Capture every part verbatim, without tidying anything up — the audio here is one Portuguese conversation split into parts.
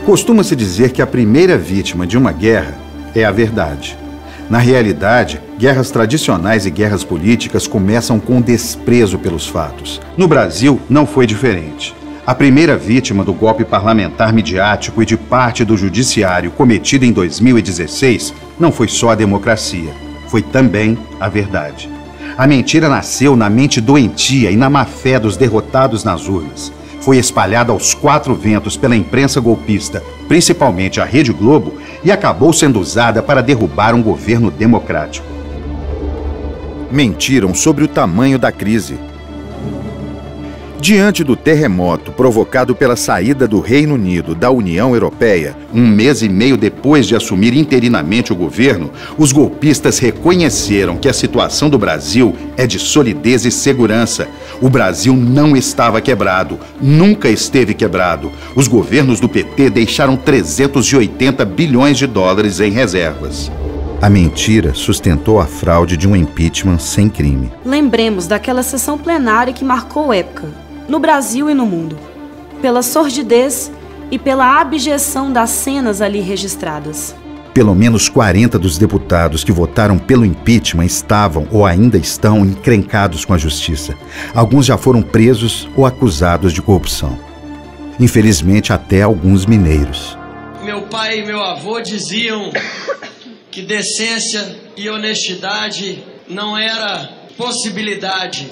Costuma-se dizer que a primeira vítima de uma guerra é a verdade. Na realidade, guerras tradicionais e guerras políticas começam com desprezo pelos fatos. No Brasil, não foi diferente. A primeira vítima do golpe parlamentar midiático e de parte do judiciário cometido em dois mil e dezesseis não foi só a democracia, foi também a verdade. A mentira nasceu na mente doentia e na má-fé dos derrotados nas urnas. Foi espalhada aos quatro ventos pela imprensa golpista, principalmente a Rede Globo, e acabou sendo usada para derrubar um governo democrático. Mentiram sobre o tamanho da crise. Diante do terremoto provocado pela saída do Reino Unido da União Europeia, um mês e meio depois de assumir interinamente o governo, os golpistas reconheceram que a situação do Brasil é de solidez e segurança. O Brasil não estava quebrado, nunca esteve quebrado. Os governos do P T deixaram trezentos e oitenta bilhões de dólares em reservas. A mentira sustentou a fraude de um impeachment sem crime. Lembremos daquela sessão plenária que marcou época, no Brasil e no mundo, pela sordidez e pela abjeção das cenas ali registradas. Pelo menos quarenta dos deputados que votaram pelo impeachment estavam ou ainda estão encrencados com a justiça. Alguns já foram presos ou acusados de corrupção. Infelizmente, até alguns mineiros. Meu pai e meu avô diziam que decência e honestidade não era possibilidade,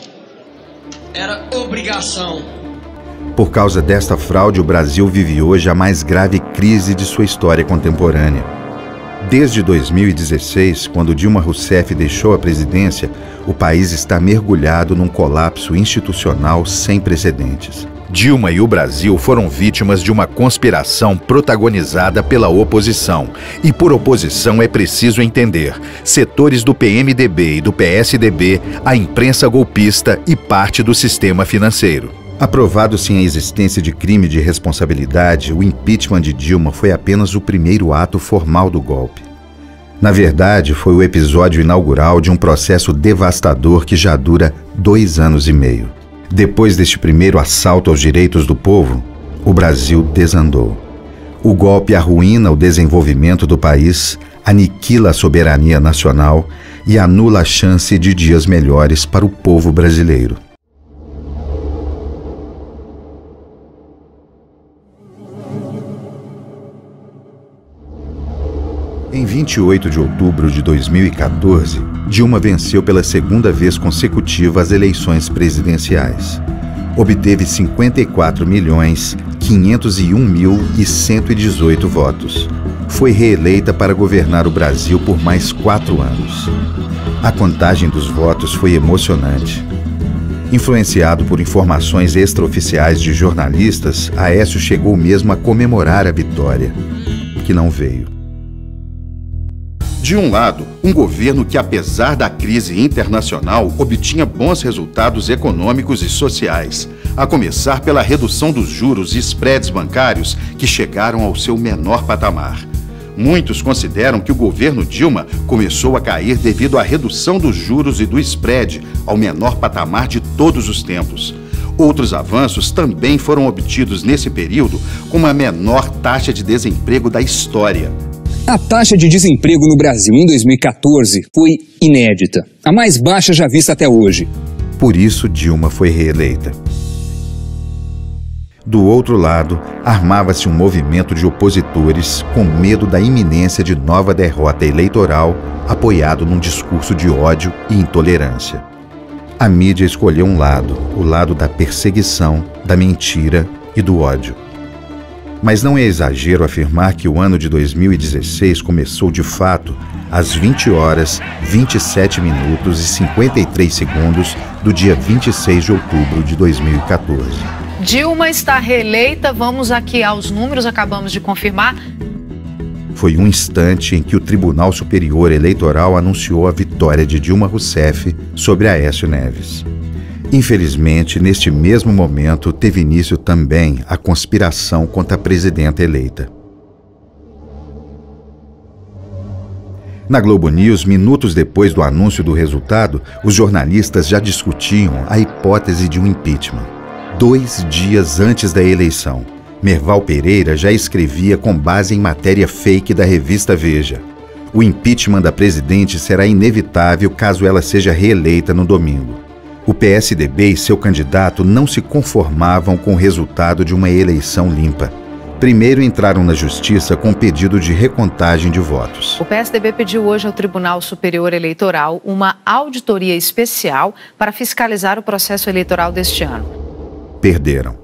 era obrigação. Por causa desta fraude, o Brasil vive hoje a mais grave crise de sua história contemporânea. Desde dois mil e dezesseis, quando Dilma Rousseff deixou a presidência, o país está mergulhado num colapso institucional sem precedentes. Dilma e o Brasil foram vítimas de uma conspiração protagonizada pela oposição. E por oposição é preciso entender setores do P M D B e do P S D B, a imprensa golpista e parte do sistema financeiro. Aprovado sem a existência de crime de responsabilidade, o impeachment de Dilma foi apenas o primeiro ato formal do golpe. Na verdade, foi o episódio inaugural de um processo devastador que já dura dois anos e meio. Depois deste primeiro assalto aos direitos do povo, o Brasil desandou. O golpe arruína o desenvolvimento do país, aniquila a soberania nacional e anula a chance de dias melhores para o povo brasileiro. Em vinte e oito de outubro de dois mil e quatorze, Dilma venceu pela segunda vez consecutiva as eleições presidenciais. Obteve cinquenta e quatro milhões, quinhentos e um mil e cento e dezoito votos. Foi reeleita para governar o Brasil por mais quatro anos. A contagem dos votos foi emocionante. Influenciado por informações extraoficiais de jornalistas, Aécio chegou mesmo a comemorar a vitória, que não veio. De um lado, um governo que, apesar da crise internacional, obtinha bons resultados econômicos e sociais, a começar pela redução dos juros e spreads bancários que chegaram ao seu menor patamar. Muitos consideram que o governo Dilma começou a cair devido à redução dos juros e do spread ao menor patamar de todos os tempos. Outros avanços também foram obtidos nesse período, com a menor taxa de desemprego da história. A taxa de desemprego no Brasil em dois mil e quatorze foi inédita, a mais baixa já vista até hoje. Por isso, Dilma foi reeleita. Do outro lado, armava-se um movimento de opositores com medo da iminência de nova derrota eleitoral, apoiado num discurso de ódio e intolerância. A mídia escolheu um lado, o lado da perseguição, da mentira e do ódio. Mas não é exagero afirmar que o ano de dois mil e dezesseis começou de fato às vinte horas, vinte e sete minutos e cinquenta e três segundos do dia vinte e seis de outubro de dois mil e quatorze. Dilma está reeleita, vamos aqui aos números, acabamos de confirmar. Foi um instante em que o Tribunal Superior Eleitoral anunciou a vitória de Dilma Rousseff sobre Aécio Neves. Infelizmente, neste mesmo momento, teve início também a conspiração contra a presidenta eleita. Na Globo News, minutos depois do anúncio do resultado, os jornalistas já discutiam a hipótese de um impeachment. Dois dias antes da eleição, Merval Pereira já escrevia com base em matéria fake da revista Veja. O impeachment da presidente será inevitável caso ela seja reeleita no domingo. O P S D B e seu candidato não se conformavam com o resultado de uma eleição limpa. Primeiro entraram na justiça com pedido de recontagem de votos. O P S D B pediu hoje ao Tribunal Superior Eleitoral uma auditoria especial para fiscalizar o processo eleitoral deste ano. Perderam.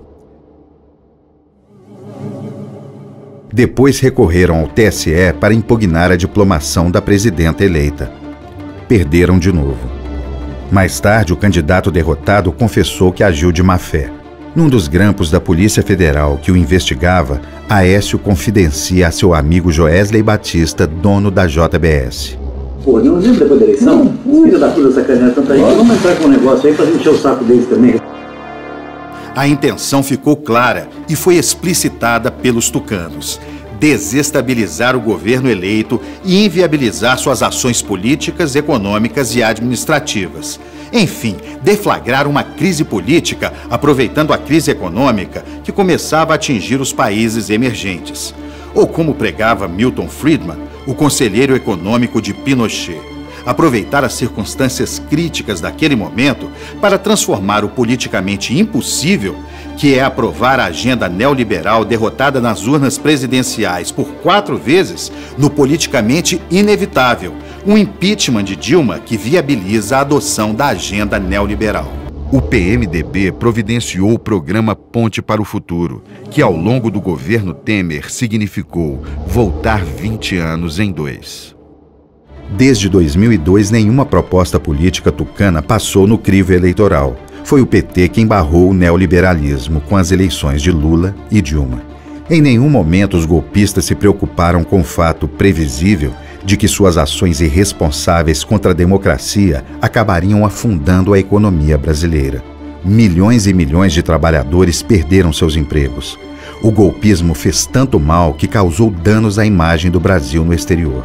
Depois recorreram ao T S E para impugnar a diplomação da presidenta eleita. Perderam de novo. Mais tarde, o candidato derrotado confessou que agiu de má fé. Num dos grampos da Polícia Federal que o investigava, Aécio confidencia a seu amigo Joesley Batista, dono da J B S. Pô, não lembra depois da eleição? Filho da puta sacaneando tanta gente. Vamos entrar com um negócio aí pra gente encher o saco deles também. A intenção ficou clara e foi explicitada pelos tucanos: desestabilizar o governo eleito e inviabilizar suas ações políticas, econômicas e administrativas. Enfim, deflagrar uma crise política aproveitando a crise econômica que começava a atingir os países emergentes. Ou como pregava Milton Friedman, o conselheiro econômico de Pinochet, aproveitar as circunstâncias críticas daquele momento para transformar o politicamente impossível, que é aprovar a agenda neoliberal derrotada nas urnas presidenciais por quatro vezes, no politicamente inevitável, um impeachment de Dilma que viabiliza a adoção da agenda neoliberal. O P M D B providenciou o programa Ponte para o Futuro, que ao longo do governo Temer significou voltar vinte anos em dois. Desde dois mil e dois, nenhuma proposta política tucana passou no crivo eleitoral. Foi o P T quem barrou o neoliberalismo com as eleições de Lula e Dilma. Em nenhum momento os golpistas se preocuparam com o fato previsível de que suas ações irresponsáveis contra a democracia acabariam afundando a economia brasileira. Milhões e milhões de trabalhadores perderam seus empregos. O golpismo fez tanto mal que causou danos à imagem do Brasil no exterior.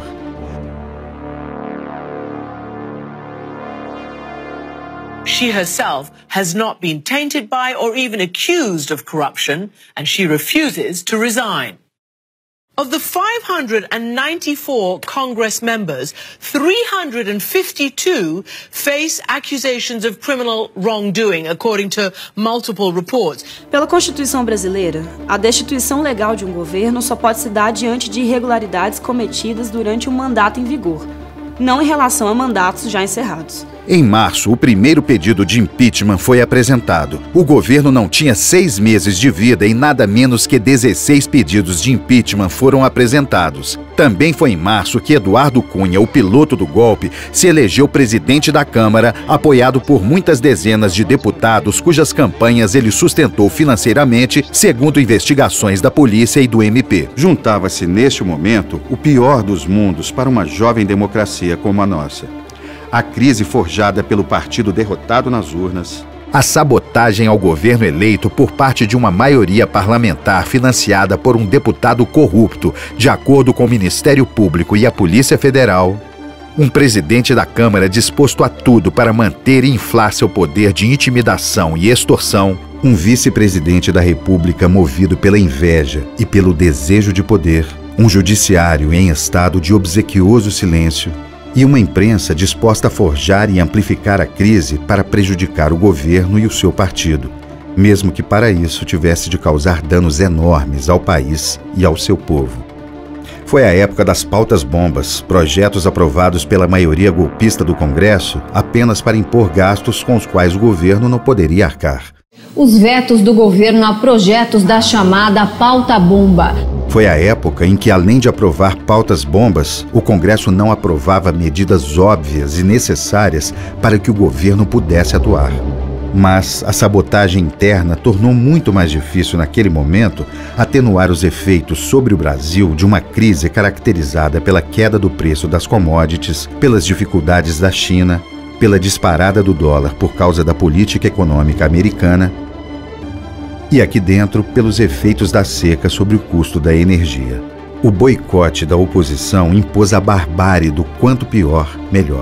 She herself has not been tainted by or even accused of corruption, and she refuses to resign. Of the five hundred ninety-four Congress members, three hundred fifty-two face accusations of criminal wrongdoing, according to multiple reports. Pela Constituição brasileira, a destituição legal de um governo só pode se dar diante de irregularidades cometidas durante um mandato em vigor, não em relação a mandatos já encerrados. Em março, o primeiro pedido de impeachment foi apresentado. O governo não tinha seis meses de vida e nada menos que dezesseis pedidos de impeachment foram apresentados. Também foi em março que Eduardo Cunha, o piloto do golpe, se elegeu presidente da Câmara, apoiado por muitas dezenas de deputados cujas campanhas ele sustentou financeiramente, segundo investigações da polícia e do M P. Juntava-se neste momento o pior dos mundos para uma jovem democracia como a nossa: a crise forjada pelo partido derrotado nas urnas, a sabotagem ao governo eleito por parte de uma maioria parlamentar financiada por um deputado corrupto, de acordo com o Ministério Público e a Polícia Federal, um presidente da Câmara disposto a tudo para manter e inflar seu poder de intimidação e extorsão, um vice-presidente da República movido pela inveja e pelo desejo de poder, um judiciário em estado de obsequioso silêncio, e uma imprensa disposta a forjar e amplificar a crise para prejudicar o governo e o seu partido, mesmo que para isso tivesse de causar danos enormes ao país e ao seu povo. Foi a época das pautas-bombas, projetos aprovados pela maioria golpista do Congresso apenas para impor gastos com os quais o governo não poderia arcar. Os vetos do governo a projetos da chamada pauta-bomba. Foi a época em que, além de aprovar pautas-bombas, o Congresso não aprovava medidas óbvias e necessárias para que o governo pudesse atuar. Mas a sabotagem interna tornou muito mais difícil naquele momento atenuar os efeitos sobre o Brasil de uma crise caracterizada pela queda do preço das commodities, pelas dificuldades da China, pela disparada do dólar por causa da política econômica americana e aqui dentro pelos efeitos da seca sobre o custo da energia. O boicote da oposição impôs a barbárie do quanto pior, melhor.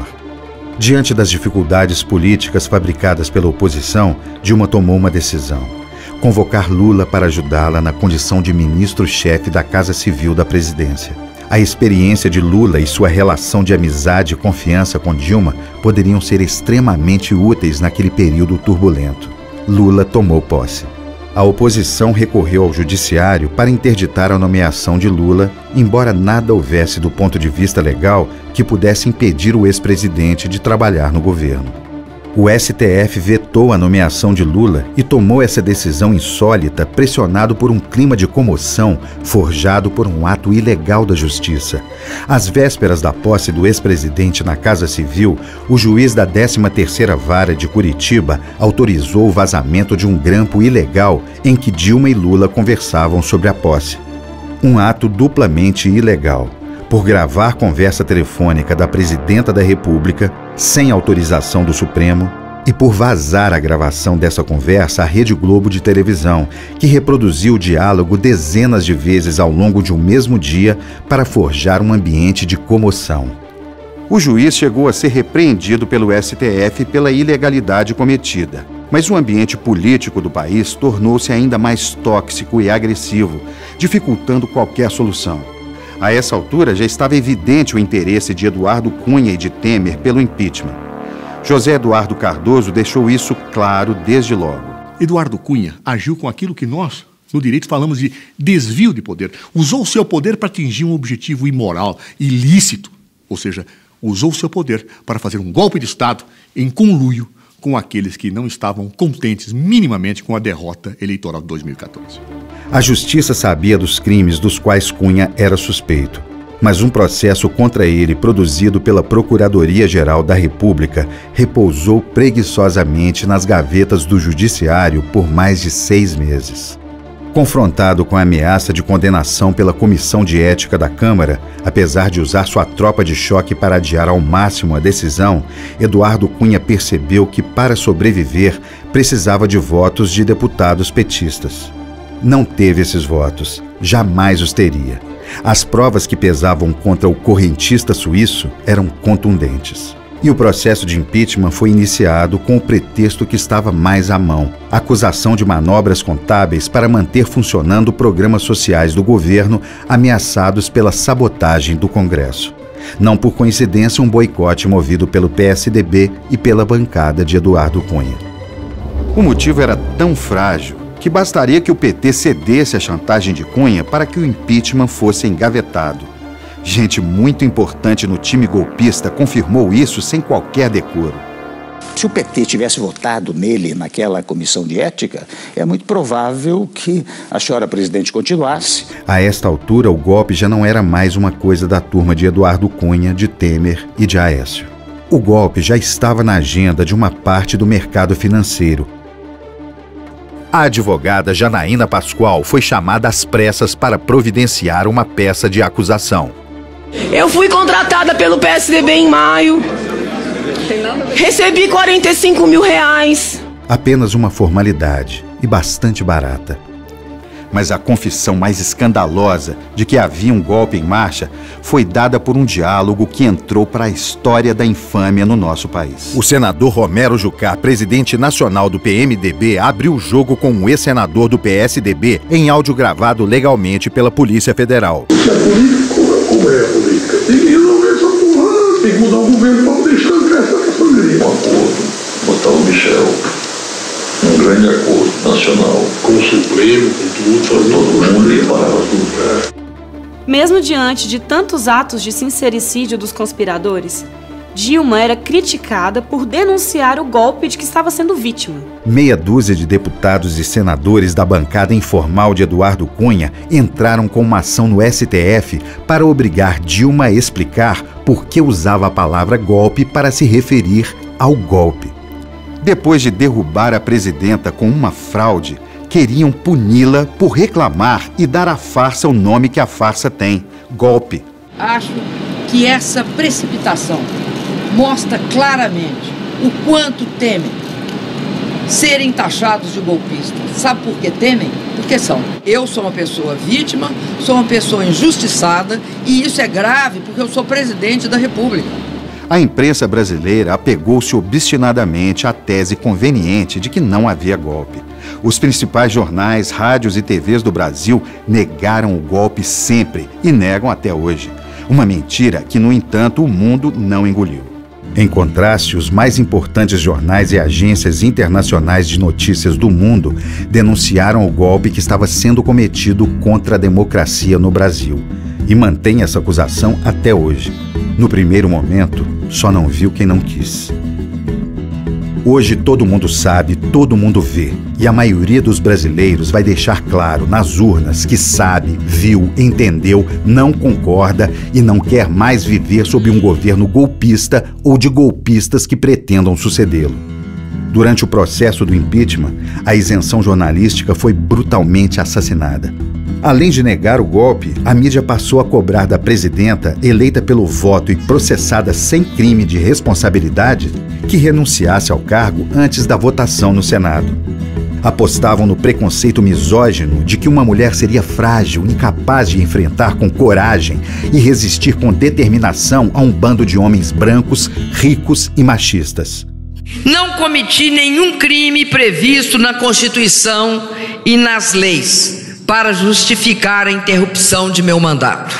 Diante das dificuldades políticas fabricadas pela oposição, Dilma tomou uma decisão: convocar Lula para ajudá-la na condição de ministro-chefe da Casa Civil da presidência. A experiência de Lula e sua relação de amizade e confiança com Dilma poderiam ser extremamente úteis naquele período turbulento. Lula tomou posse. A oposição recorreu ao judiciário para interditar a nomeação de Lula, embora nada houvesse do ponto de vista legal que pudesse impedir o ex-presidente de trabalhar no governo. O S T F vetou a nomeação de Lula e tomou essa decisão insólita pressionado por um clima de comoção forjado por um ato ilegal da justiça. Às vésperas da posse do ex-presidente na Casa Civil, o juiz da décima terceira Vara de Curitiba autorizou o vazamento de um grampo ilegal em que Dilma e Lula conversavam sobre a posse. Um ato duplamente ilegal. Por gravar conversa telefônica da presidenta da República, sem autorização do Supremo, e por vazar a gravação dessa conversa à Rede Globo de televisão, que reproduziu o diálogo dezenas de vezes ao longo de um mesmo dia para forjar um ambiente de comoção. O juiz chegou a ser repreendido pelo S T F pela ilegalidade cometida, mas o ambiente político do país tornou-se ainda mais tóxico e agressivo, dificultando qualquer solução. A essa altura já estava evidente o interesse de Eduardo Cunha e de Temer pelo impeachment. José Eduardo Cardoso deixou isso claro desde logo. Eduardo Cunha agiu com aquilo que nós, no direito, falamos de desvio de poder. Usou o seu poder para atingir um objetivo imoral, ilícito. Ou seja, usou o seu poder para fazer um golpe de Estado em conluio com aqueles que não estavam contentes minimamente com a derrota eleitoral de dois mil e quatorze. A justiça sabia dos crimes dos quais Cunha era suspeito, mas um processo contra ele produzido pela Procuradoria-Geral da República repousou preguiçosamente nas gavetas do Judiciário por mais de seis meses. Confrontado com a ameaça de condenação pela Comissão de Ética da Câmara, apesar de usar sua tropa de choque para adiar ao máximo a decisão, Eduardo Cunha percebeu que, para sobreviver, precisava de votos de deputados petistas. Não teve esses votos, jamais os teria. As provas que pesavam contra o correntista suíço eram contundentes. E o processo de impeachment foi iniciado com o pretexto que estava mais à mão: acusação de manobras contábeis para manter funcionando programas sociais do governo ameaçados pela sabotagem do Congresso. Não por coincidência, um boicote movido pelo P S D B e pela bancada de Eduardo Cunha. O motivo era tão frágil que bastaria que o P T cedesse à chantagem de Cunha para que o impeachment fosse engavetado. Gente muito importante no time golpista confirmou isso sem qualquer decoro. Se o P T tivesse votado nele naquela comissão de ética, é muito provável que a senhora presidente continuasse. A esta altura, o golpe já não era mais uma coisa da turma de Eduardo Cunha, de Temer e de Aécio. O golpe já estava na agenda de uma parte do mercado financeiro. A advogada Janaína Pascoal foi chamada às pressas para providenciar uma peça de acusação. Eu fui contratada pelo P S D B em maio. Recebi quarenta e cinco mil reais. Apenas uma formalidade e bastante barata. Mas a confissão mais escandalosa de que havia um golpe em marcha foi dada por um diálogo que entrou para a história da infâmia no nosso país. O senador Romero Jucá, presidente nacional do P M D B, abriu o jogo com um ex-senador do P S D B em áudio gravado legalmente pela Polícia Federal. Isso é político, como é a política? Tem que resolver essa porra, tem que mudar o governo para poder estancar essa família. Um acordo, botar o Michel. Um grande acordo nacional. Com o Supremo, com tudo, fazer todo mundo ir para tudo. Mesmo diante de tantos atos de sincericídio dos conspiradores, Dilma era criticada por denunciar o golpe de que estava sendo vítima. Meia dúzia de deputados e senadores da bancada informal de Eduardo Cunha entraram com uma ação no S T F para obrigar Dilma a explicar por que usava a palavra golpe para se referir ao golpe. Depois de derrubar a presidenta com uma fraude, queriam puni-la por reclamar e dar à farsa o nome que a farsa tem: golpe. Acho que essa precipitação mostra claramente o quanto temem serem taxados de golpistas. Sabe por que temem? Porque são. Eu sou uma pessoa vítima, sou uma pessoa injustiçada, e isso é grave porque eu sou presidente da República. A imprensa brasileira apegou-se obstinadamente à tese conveniente de que não havia golpe. Os principais jornais, rádios e T Vs do Brasil negaram o golpe sempre e negam até hoje. Uma mentira que, no entanto, o mundo não engoliu. Em contraste, os mais importantes jornais e agências internacionais de notícias do mundo denunciaram o golpe que estava sendo cometido contra a democracia no Brasil e mantém essa acusação até hoje. No primeiro momento, só não viu quem não quis. Hoje todo mundo sabe, todo mundo vê, e a maioria dos brasileiros vai deixar claro nas urnas que sabe, viu, entendeu, não concorda e não quer mais viver sob um governo golpista ou de golpistas que pretendam sucedê-lo. Durante o processo do impeachment, a isenção jornalística foi brutalmente assassinada. Além de negar o golpe, a mídia passou a cobrar da presidenta, eleita pelo voto e processada sem crime de responsabilidade, que renunciasse ao cargo antes da votação no Senado. Apostavam no preconceito misógino de que uma mulher seria frágil, incapaz de enfrentar com coragem e resistir com determinação a um bando de homens brancos, ricos e machistas. Não cometi nenhum crime previsto na Constituição e nas leis para justificar a interrupção de meu mandato.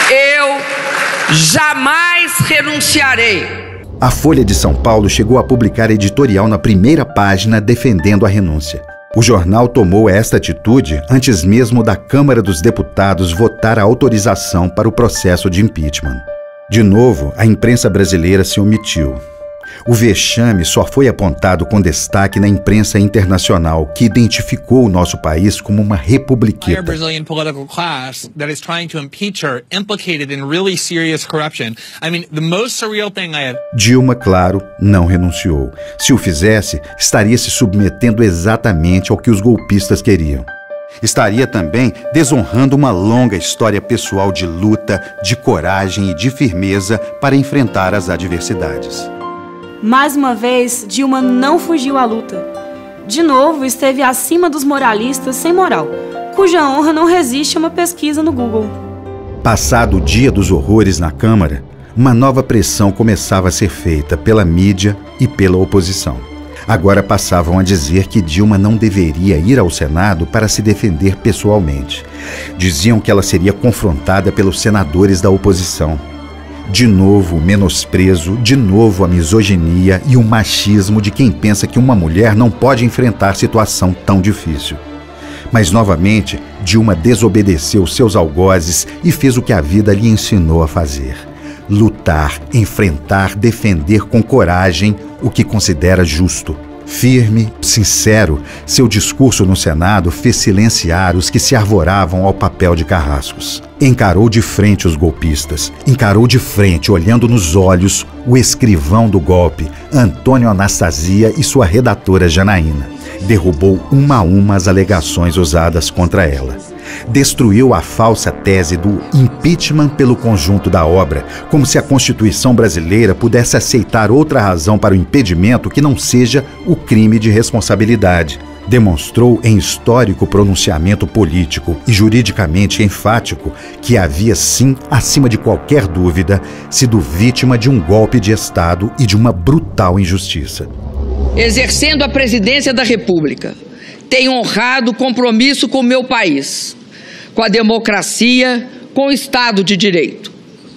Eu jamais renunciarei. A Folha de São Paulo chegou a publicar editorial na primeira página defendendo a renúncia. O jornal tomou esta atitude antes mesmo da Câmara dos Deputados votar a autorização para o processo de impeachment. De novo, a imprensa brasileira se omitiu. O vexame só foi apontado com destaque na imprensa internacional, que identificou o nosso país como uma republiqueta. Brazilian political class that is trying to impeach her, implicated in really serious corruption. I mean, the most surreal thing I have. Dilma, claro, não renunciou. Se o fizesse, estaria se submetendo exatamente ao que os golpistas queriam. Estaria também desonrando uma longa história pessoal de luta, de coragem e de firmeza para enfrentar as adversidades. Mais uma vez, Dilma não fugiu à luta. De novo, esteve acima dos moralistas sem moral, cuja honra não resiste a uma pesquisa no Google. Passado o dia dos horrores na Câmara, uma nova pressão começava a ser feita pela mídia e pela oposição. Agora passavam a dizer que Dilma não deveria ir ao Senado para se defender pessoalmente. Diziam que ela seria confrontada pelos senadores da oposição. De novo o menosprezo, de novo a misoginia e o machismo de quem pensa que uma mulher não pode enfrentar situação tão difícil. Mas novamente, Dilma desobedeceu seus algozes e fez o que a vida lhe ensinou a fazer: lutar, enfrentar, defender com coragem o que considera justo. Firme, sincero, seu discurso no Senado fez silenciar os que se arvoravam ao papel de carrascos. Encarou de frente os golpistas, encarou de frente, olhando nos olhos, o escrivão do golpe, Antônio Anastasia, e sua redatora Janaína. Derrubou uma a uma as alegações usadas contra ela. Destruiu a falsa tese do impeachment pelo conjunto da obra, como se a Constituição brasileira pudesse aceitar outra razão para o impedimento que não seja o crime de responsabilidade. Demonstrou em histórico pronunciamento político e juridicamente enfático que havia sim, acima de qualquer dúvida, sido vítima de um golpe de Estado e de uma brutal injustiça. Exercendo a presidência da República, tenho honrado o compromisso com o meu país, com a democracia, com o Estado de Direito.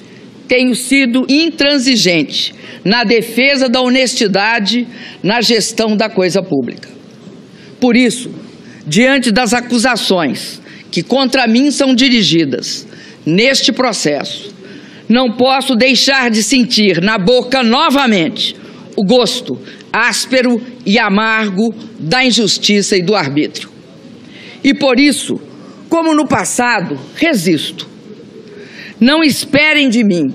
Tenho sido intransigente na defesa da honestidade na gestão da coisa pública. Por isso, diante das acusações que contra mim são dirigidas neste processo, não posso deixar de sentir na boca novamente o gosto áspero e amargo da injustiça e do arbítrio. E por isso, como no passado, resisto. Não esperem de mim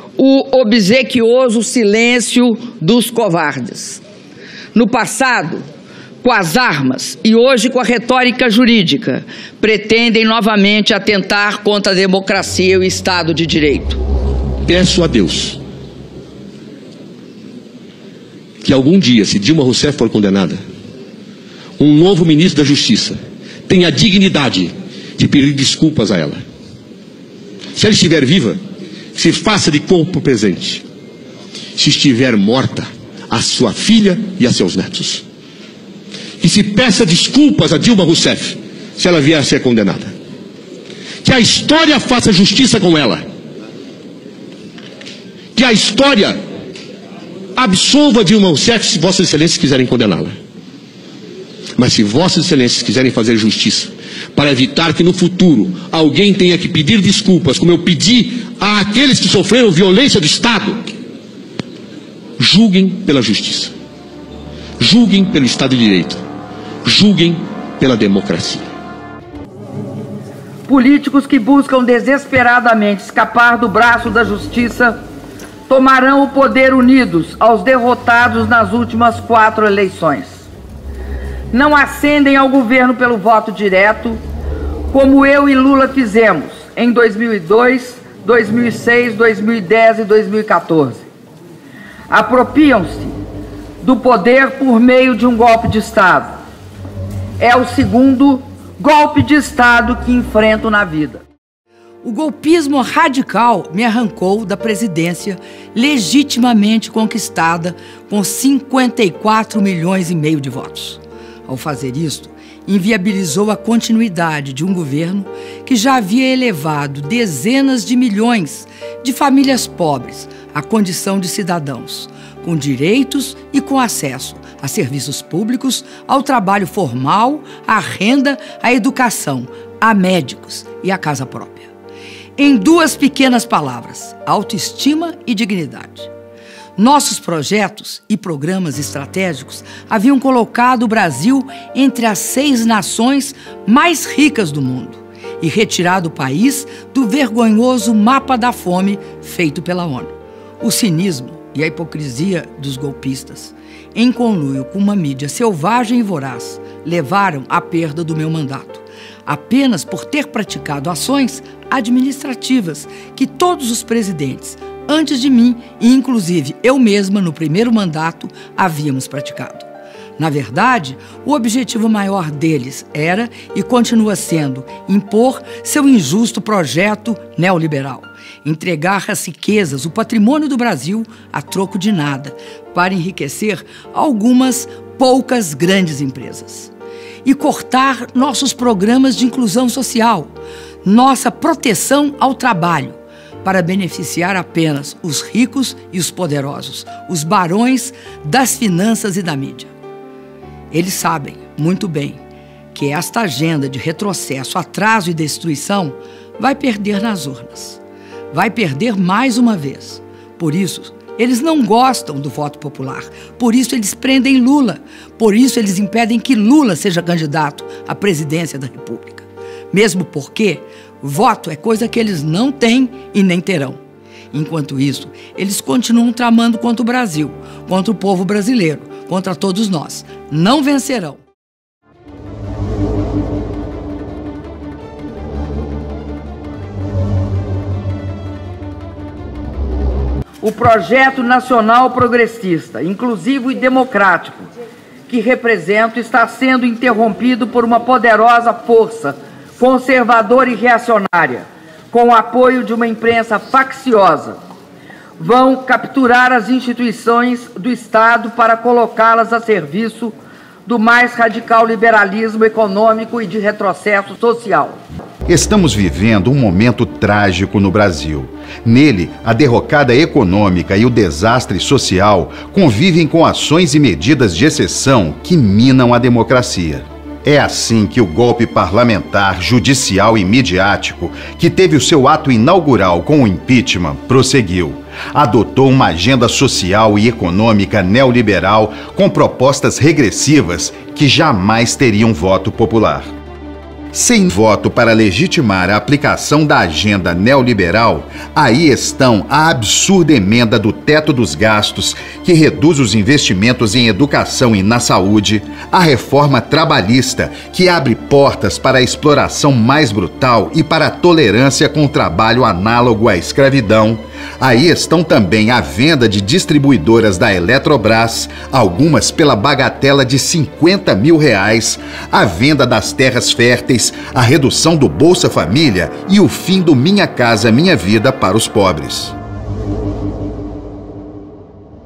o obsequioso silêncio dos covardes. No passado, com as armas e hoje com a retórica jurídica, pretendem novamente atentar contra a democracia e o Estado de Direito. Peço a Deus que algum dia, se Dilma Rousseff for condenada, um novo ministro da Justiça tenha a dignidade de pedir desculpas a ela. Se ela estiver viva, se faça de corpo presente. se estiver morta a sua filha e a seus netos. Que se peça desculpas a Dilma Rousseff se ela vier a ser condenada. Que a história faça justiça com ela. Que a história absolva Dilma Rousseff se Vossas Excelências quiserem condená-la. Mas se Vossas Excelências quiserem fazer justiça para evitar que no futuro alguém tenha que pedir desculpas, como eu pedi àqueles que sofreram violência do Estado, julguem pela justiça. Julguem pelo Estado de Direito. Julguem pela democracia. Políticos que buscam desesperadamente escapar do braço da justiça tomarão o poder unidos aos derrotados nas últimas quatro eleições. Não ascendem ao governo pelo voto direto, como eu e Lula fizemos em dois mil e dois, dois mil e seis, dois mil e dez e dois mil e quatorze. Apropriam-se do poder por meio de um golpe de Estado. É o segundo golpe de Estado que enfrento na vida. O golpismo radical me arrancou da presidência legitimamente conquistada com cinquenta e quatro milhões e meio de votos. Ao fazer isto, inviabilizou a continuidade de um governo que já havia elevado dezenas de milhões de famílias pobres à condição de cidadãos, com direitos e com acesso a serviços públicos, ao trabalho formal, à renda, à educação, a médicos e à casa própria. Em duas pequenas palavras, autoestima e dignidade. Nossos projetos e programas estratégicos haviam colocado o Brasil entre as seis nações mais ricas do mundo e retirado o país do vergonhoso mapa da fome feito pela ONU. O cinismo e a hipocrisia dos golpistas, em conluio com uma mídia selvagem e voraz, levaram à perda do meu mandato, apenas por ter praticado ações administrativas que todos os presidentes antes de mim, e inclusive eu mesma no primeiro mandato, havíamos praticado. Na verdade, o objetivo maior deles era, e continua sendo, impor seu injusto projeto neoliberal, entregar as riquezas, o patrimônio do Brasil, a troco de nada, para enriquecer algumas poucas grandes empresas. E cortar nossos programas de inclusão social, nossa proteção ao trabalho, para beneficiar apenas os ricos e os poderosos, os barões das finanças e da mídia. Eles sabem muito bem que esta agenda de retrocesso, atraso e destruição vai perder nas urnas. Vai perder mais uma vez. Por isso, eles não gostam do voto popular. Por isso, eles prendem Lula. Por isso, eles impedem que Lula seja candidato à presidência da República. Mesmo porque voto é coisa que eles não têm e nem terão. Enquanto isso, eles continuam tramando contra o Brasil, contra o povo brasileiro, contra todos nós. Não vencerão. O projeto nacional progressista, inclusivo e democrático, que represento, está sendo interrompido por uma poderosa força conservadora e reacionária, com o apoio de uma imprensa facciosa. Vão capturar as instituições do Estado para colocá-las a serviço do mais radical liberalismo econômico e de retrocesso social. Estamos vivendo um momento trágico no Brasil. Nele, a derrocada econômica e o desastre social convivem com ações e medidas de exceção que minam a democracia. É assim que o golpe parlamentar, judicial e midiático, que teve o seu ato inaugural com o impeachment, prosseguiu. Adotou uma agenda social e econômica neoliberal com propostas regressivas que jamais teriam voto popular. Sem voto para legitimar a aplicação da agenda neoliberal, aí estão a absurda emenda do teto dos gastos, que reduz os investimentos em educação e na saúde, a reforma trabalhista, que abre portas para a exploração mais brutal e para a tolerância com o trabalho análogo à escravidão. Aí estão também a venda de distribuidoras da Eletrobras, algumas pela bagatela de cinquenta mil reais, a venda das terras férteis, a redução do Bolsa Família e o fim do Minha Casa Minha Vida para os pobres.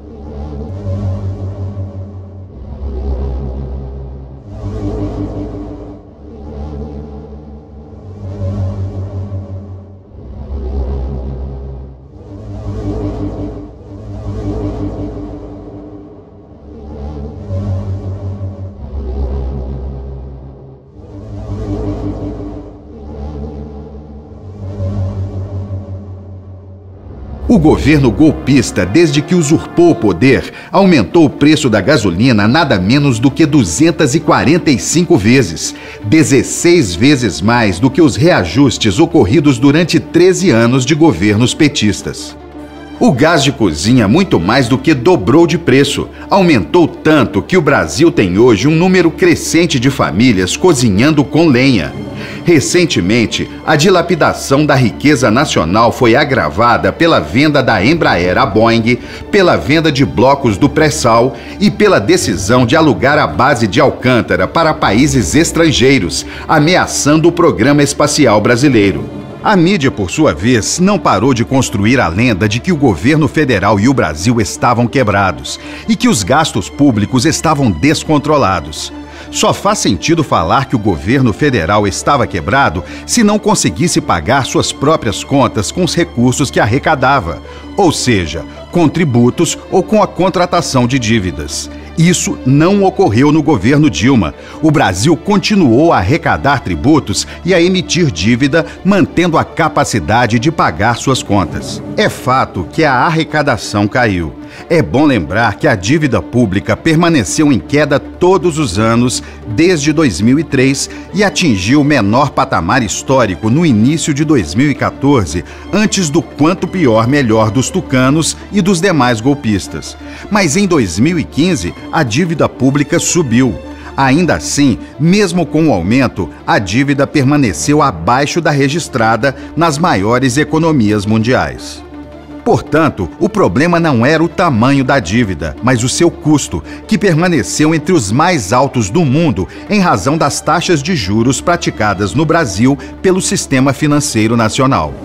O governo golpista, desde que usurpou o poder, aumentou o preço da gasolina nada menos do que duzentas e quarenta e cinco vezes, dezesseis vezes mais do que os reajustes ocorridos durante treze anos de governos petistas. O gás de cozinha muito mais do que dobrou de preço, aumentou tanto que o Brasil tem hoje um número crescente de famílias cozinhando com lenha. Recentemente, a dilapidação da riqueza nacional foi agravada pela venda da Embraer à Boeing, pela venda de blocos do pré-sal e pela decisão de alugar a base de Alcântara para países estrangeiros, ameaçando o programa espacial brasileiro. A mídia, por sua vez, não parou de construir a lenda de que o governo federal e o Brasil estavam quebrados e que os gastos públicos estavam descontrolados. Só faz sentido falar que o governo federal estava quebrado se não conseguisse pagar suas próprias contas com os recursos que arrecadava, ou seja, com tributos ou com a contratação de dívidas. Isso não ocorreu no governo Dilma. O Brasil continuou a arrecadar tributos e a emitir dívida, mantendo a capacidade de pagar suas contas. É fato que a arrecadação caiu. É bom lembrar que a dívida pública permaneceu em queda todos os anos desde dois mil e três e atingiu o menor patamar histórico no início de dois mil e quatorze, antes do quanto pior melhor dos tucanos e dos demais golpistas. Mas em dois mil e quinze, a dívida pública subiu. Ainda assim, mesmo com o aumento, a dívida permaneceu abaixo da registrada nas maiores economias mundiais. Portanto, o problema não era o tamanho da dívida, mas o seu custo, que permaneceu entre os mais altos do mundo em razão das taxas de juros praticadas no Brasil pelo sistema financeiro nacional.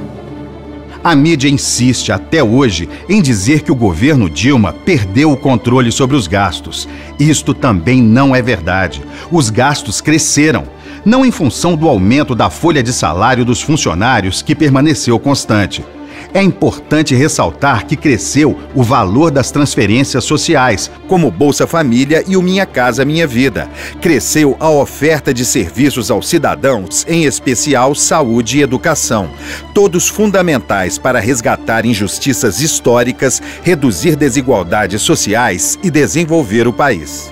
A mídia insiste até hoje em dizer que o governo Dilma perdeu o controle sobre os gastos. Isto também não é verdade. Os gastos cresceram, não em função do aumento da folha de salário dos funcionários, que permaneceu constante. É importante ressaltar que cresceu o valor das transferências sociais, como Bolsa Família e o Minha Casa Minha Vida. Cresceu a oferta de serviços aos cidadãos, em especial saúde e educação, todos fundamentais para resgatar injustiças históricas, reduzir desigualdades sociais e desenvolver o país.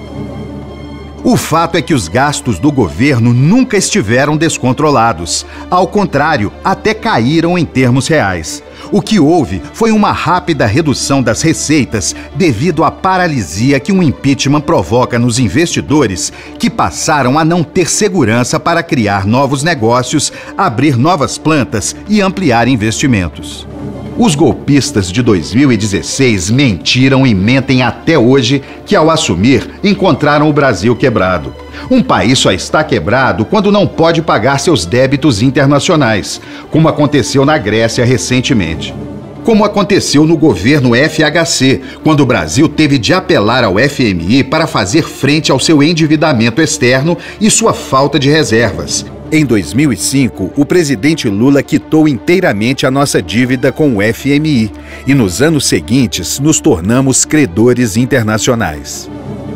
O fato é que os gastos do governo nunca estiveram descontrolados. Ao contrário, até caíram em termos reais. O que houve foi uma rápida redução das receitas devido à paralisia que um impeachment provoca nos investidores, que passaram a não ter segurança para criar novos negócios, abrir novas plantas e ampliar investimentos. Os golpistas de dois mil e dezesseis mentiram e mentem até hoje que, ao assumir, encontraram o Brasil quebrado. Um país só está quebrado quando não pode pagar seus débitos internacionais, como aconteceu na Grécia recentemente. Como aconteceu no governo F H C, quando o Brasil teve de apelar ao F M I para fazer frente ao seu endividamento externo e sua falta de reservas. Em dois mil e cinco, o presidente Lula quitou inteiramente a nossa dívida com o F M I e nos anos seguintes nos tornamos credores internacionais.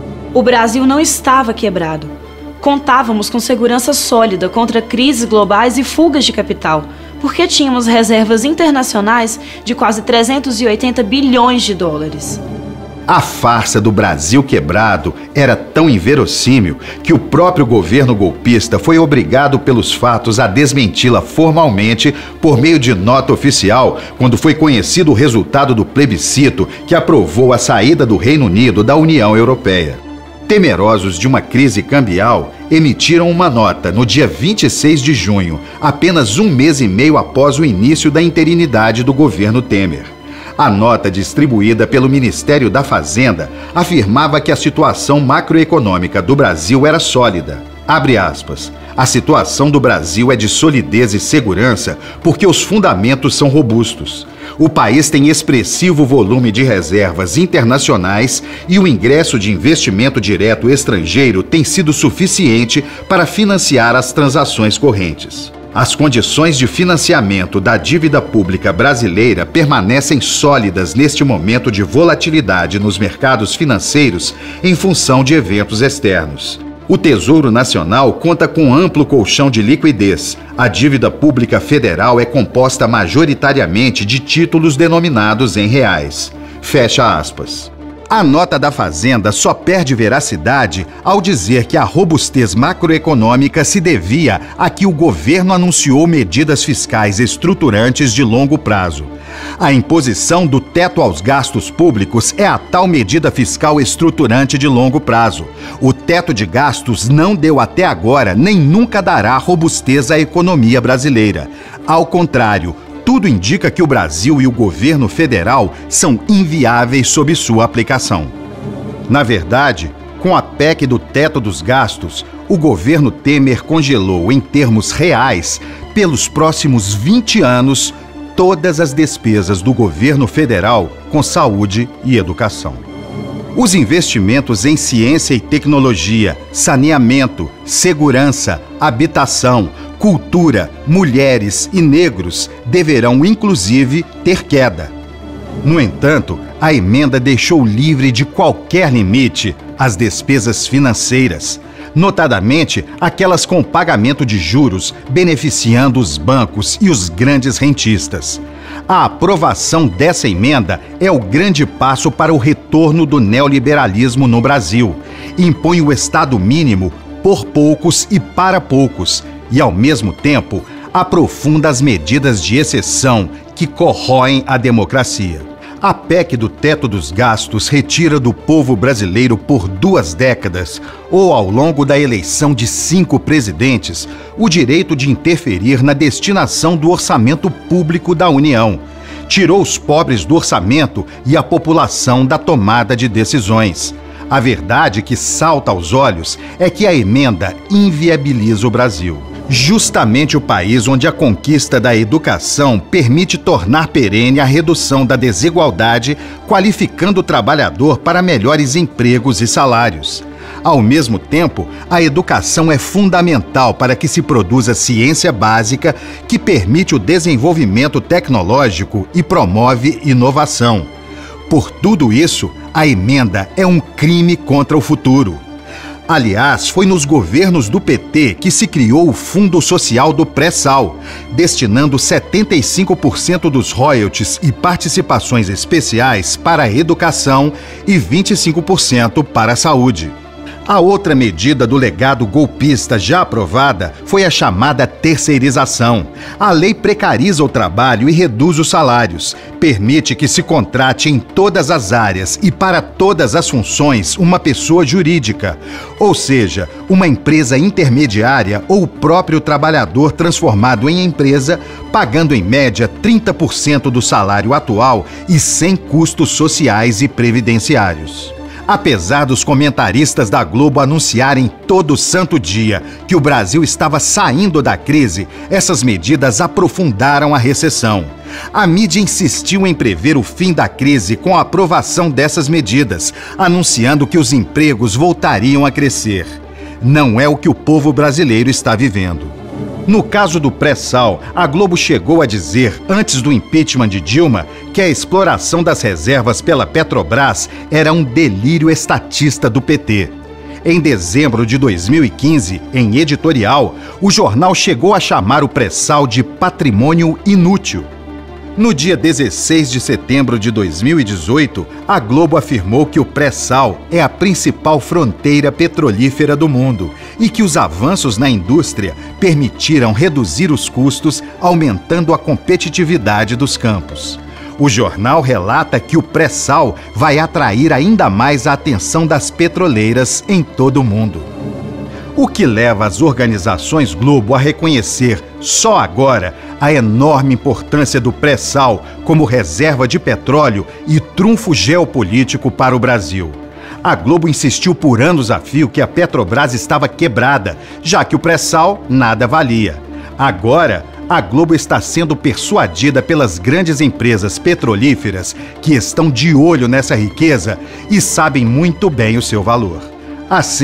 O Brasil não estava quebrado. Contávamos com segurança sólida contra crises globais e fugas de capital, porque tínhamos reservas internacionais de quase trezentos e oitenta bilhões de dólares. A farsa do Brasil quebrado era tão inverossímil que o próprio governo golpista foi obrigado pelos fatos a desmenti-la formalmente por meio de nota oficial quando foi conhecido o resultado do plebiscito que aprovou a saída do Reino Unido da União Europeia. Temerosos de uma crise cambial, emitiram uma nota no dia vinte e seis de junho, apenas um mês e meio após o início da interinidade do governo Temer. A nota distribuída pelo Ministério da Fazenda afirmava que a situação macroeconômica do Brasil era sólida. Abre aspas. A situação do Brasil é de solidez e segurança porque os fundamentos são robustos. O país tem expressivo volume de reservas internacionais e o ingresso de investimento direto estrangeiro tem sido suficiente para financiar as transações correntes. As condições de financiamento da dívida pública brasileira permanecem sólidas neste momento de volatilidade nos mercados financeiros em função de eventos externos. O Tesouro Nacional conta com amplo colchão de liquidez. A dívida pública federal é composta majoritariamente de títulos denominados em reais. Fecha aspas. A nota da Fazenda só perde veracidade ao dizer que a robustez macroeconômica se devia a que o governo anunciou medidas fiscais estruturantes de longo prazo. A imposição do teto aos gastos públicos é a tal medida fiscal estruturante de longo prazo. O teto de gastos não deu até agora nem nunca dará robustez à economia brasileira. Ao contrário, tudo indica que o Brasil e o governo federal são inviáveis sob sua aplicação. Na verdade, com a P E C do teto dos gastos, o governo Temer congelou, em termos reais, pelos próximos vinte anos, todas as despesas do governo federal com saúde e educação. Os investimentos em ciência e tecnologia, saneamento, segurança, habitação, cultura, mulheres e negros deverão, inclusive, ter queda. No entanto, a emenda deixou livre de qualquer limite as despesas financeiras, notadamente aquelas com pagamento de juros, beneficiando os bancos e os grandes rentistas. A aprovação dessa emenda é o grande passo para o retorno do neoliberalismo no Brasil. Impõe o Estado mínimo por poucos e para poucos, e, ao mesmo tempo, aprofunda as medidas de exceção que corroem a democracia. A P E C do teto dos gastos retira do povo brasileiro por duas décadas, ou ao longo da eleição de cinco presidentes, o direito de interferir na destinação do orçamento público da União. Tirou os pobres do orçamento e a população da tomada de decisões. A verdade que salta aos olhos é que a emenda inviabiliza o Brasil. Justamente o país onde a conquista da educação permite tornar perene a redução da desigualdade, qualificando o trabalhador para melhores empregos e salários. Ao mesmo tempo, a educação é fundamental para que se produza ciência básica que permite o desenvolvimento tecnológico e promove inovação. Por tudo isso, a emenda é um crime contra o futuro. Aliás, foi nos governos do P T que se criou o Fundo Social do Pré-Sal, destinando setenta e cinco por cento dos royalties e participações especiais para a educação e vinte e cinco por cento para a saúde. A outra medida do legado golpista já aprovada foi a chamada terceirização. A lei precariza o trabalho e reduz os salários, permite que se contrate em todas as áreas e para todas as funções uma pessoa jurídica, ou seja, uma empresa intermediária ou o próprio trabalhador transformado em empresa, pagando em média trinta por cento do salário atual e sem custos sociais e previdenciários. Apesar dos comentaristas da Globo anunciarem todo santo dia que o Brasil estava saindo da crise, essas medidas aprofundaram a recessão. A mídia insistiu em prever o fim da crise com a aprovação dessas medidas, anunciando que os empregos voltariam a crescer. Não é o que o povo brasileiro está vivendo. No caso do pré-sal, a Globo chegou a dizer, antes do impeachment de Dilma, que a exploração das reservas pela Petrobras era um delírio estatista do P T. Em dezembro de dois mil e quinze, em editorial, o jornal chegou a chamar o pré-sal de patrimônio inútil. No dia dezesseis de setembro de dois mil e dezoito, a Globo afirmou que o pré-sal é a principal fronteira petrolífera do mundo e que os avanços na indústria permitiram reduzir os custos, aumentando a competitividade dos campos. O jornal relata que o pré-sal vai atrair ainda mais a atenção das petroleiras em todo o mundo. O que leva as organizações Globo a reconhecer, só agora, a enorme importância do pré-sal como reserva de petróleo e trunfo geopolítico para o Brasil. A Globo insistiu por anos a fio que a Petrobras estava quebrada, já que o pré-sal nada valia. Agora, a Globo está sendo persuadida pelas grandes empresas petrolíferas que estão de olho nessa riqueza e sabem muito bem o seu valor. Assim,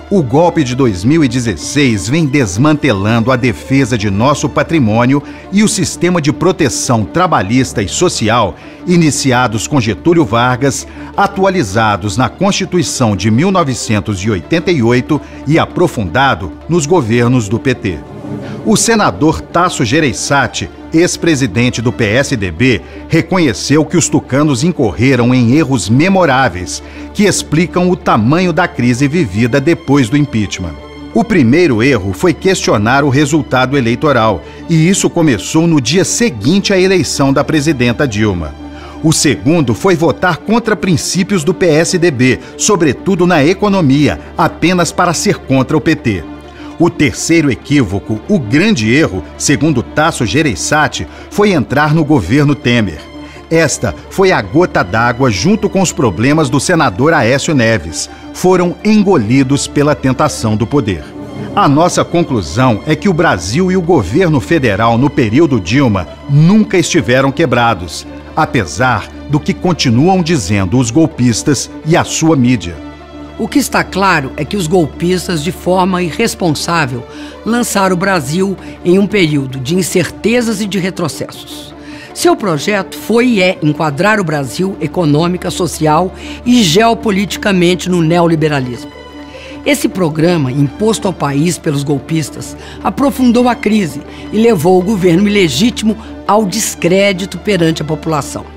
O golpe de dois mil e dezesseis vem desmantelando a defesa de nosso patrimônio e o sistema de proteção trabalhista e social, iniciados com Getúlio Vargas, atualizados na Constituição de mil novecentos e oitenta e oito e aprofundado nos governos do P T. O senador Tasso Gereissati, ex-presidente do P S D B, reconheceu que os tucanos incorreram em erros memoráveis que explicam o tamanho da crise vivida depois do impeachment. O primeiro erro foi questionar o resultado eleitoral, e isso começou no dia seguinte à eleição da presidenta Dilma. O segundo foi votar contra princípios do P S D B, sobretudo na economia, apenas para ser contra o P T. O terceiro equívoco, o grande erro, segundo Tasso Gereissati, foi entrar no governo Temer. Esta foi a gota d'água junto com os problemas do senador Aécio Neves. Foram engolidos pela tentação do poder. A nossa conclusão é que o Brasil e o governo federal no período Dilma nunca estiveram quebrados, apesar do que continuam dizendo os golpistas e a sua mídia. O que está claro é que os golpistas, de forma irresponsável, lançaram o Brasil em um período de incertezas e de retrocessos. Seu projeto foi e é enquadrar o Brasil econômica, social e geopoliticamente no neoliberalismo. Esse programa, imposto ao país pelos golpistas, aprofundou a crise e levou o governo ilegítimo ao descrédito perante a população.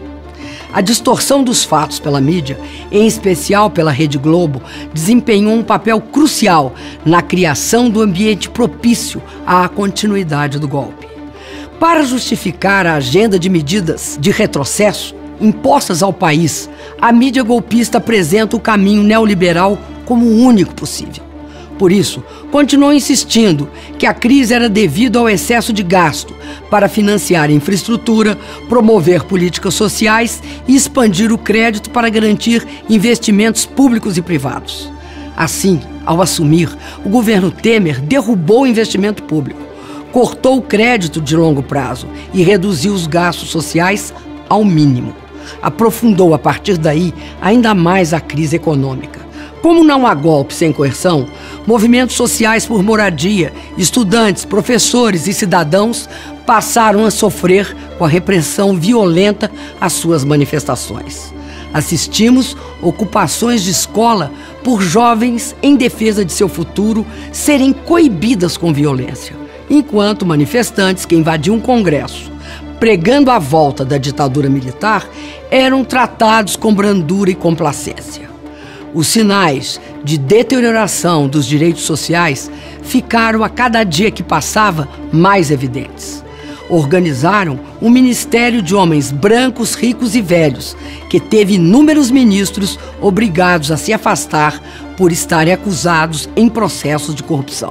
A distorção dos fatos pela mídia, em especial pela Rede Globo, desempenhou um papel crucial na criação do ambiente propício à continuidade do golpe. Para justificar a agenda de medidas de retrocesso impostas ao país, a mídia golpista apresenta o caminho neoliberal como o único possível. Por isso, continuou insistindo que a crise era devido ao excesso de gasto para financiar infraestrutura, promover políticas sociais e expandir o crédito para garantir investimentos públicos e privados. Assim, ao assumir, o governo Temer derrubou o investimento público, cortou o crédito de longo prazo e reduziu os gastos sociais ao mínimo. Aprofundou, a partir daí, ainda mais a crise econômica. Como não há golpe sem coerção, movimentos sociais por moradia, estudantes, professores e cidadãos passaram a sofrer com a repressão violenta às suas manifestações. Assistimos ocupações de escola por jovens em defesa de seu futuro serem coibidas com violência, enquanto manifestantes que invadiam um congresso, pregando a volta da ditadura militar, eram tratados com brandura e complacência. Os sinais de deterioração dos direitos sociais ficaram a cada dia que passava mais evidentes. Organizaram um ministério de homens brancos, ricos e velhos, que teve inúmeros ministros obrigados a se afastar por estarem acusados em processos de corrupção.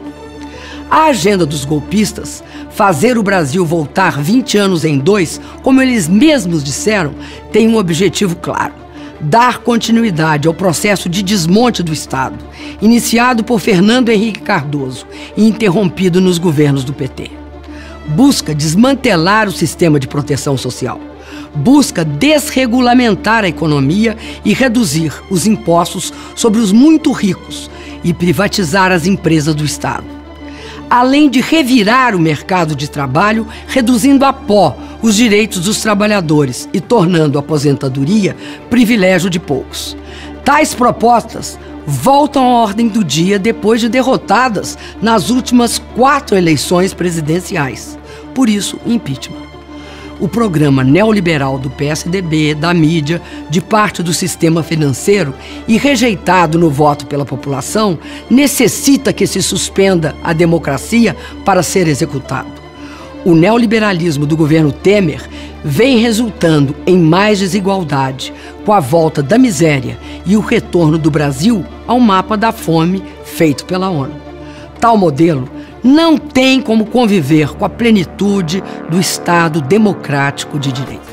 A agenda dos golpistas, fazer o Brasil voltar vinte anos em dois, como eles mesmos disseram, tem um objetivo claro: dar continuidade ao processo de desmonte do Estado, iniciado por Fernando Henrique Cardoso e interrompido nos governos do P T. Busca desmantelar o sistema de proteção social. Busca desregulamentar a economia e reduzir os impostos sobre os muito ricos e privatizar as empresas do Estado. Além de revirar o mercado de trabalho, reduzindo a pó os direitos dos trabalhadores e tornando a aposentadoria privilégio de poucos. Tais propostas voltam à ordem do dia depois de derrotadas nas últimas quatro eleições presidenciais. Por isso, impeachment. O programa neoliberal do P S D B, da mídia, de parte do sistema financeiro e rejeitado no voto pela população, necessita que se suspenda a democracia para ser executado. O neoliberalismo do governo Temer vem resultando em mais desigualdade, com a volta da miséria e o retorno do Brasil ao mapa da fome feito pela ONU. Tal modelo não tem como conviver com a plenitude do Estado democrático de direito.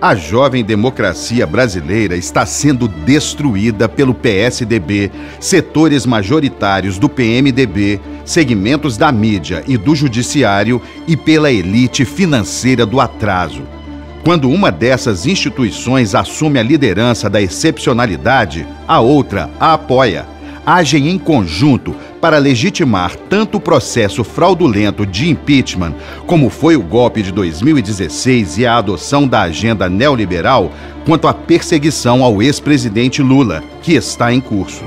A jovem democracia brasileira está sendo destruída pelo P S D B, setores majoritários do P M D B, segmentos da mídia e do judiciário e pela elite financeira do atraso. Quando uma dessas instituições assume a liderança da excepcionalidade, a outra a apoia. Agem em conjunto para legitimar tanto o processo fraudulento de impeachment, como foi o golpe de dois mil e dezesseis e a adoção da agenda neoliberal, quanto a perseguição ao ex-presidente Lula, que está em curso.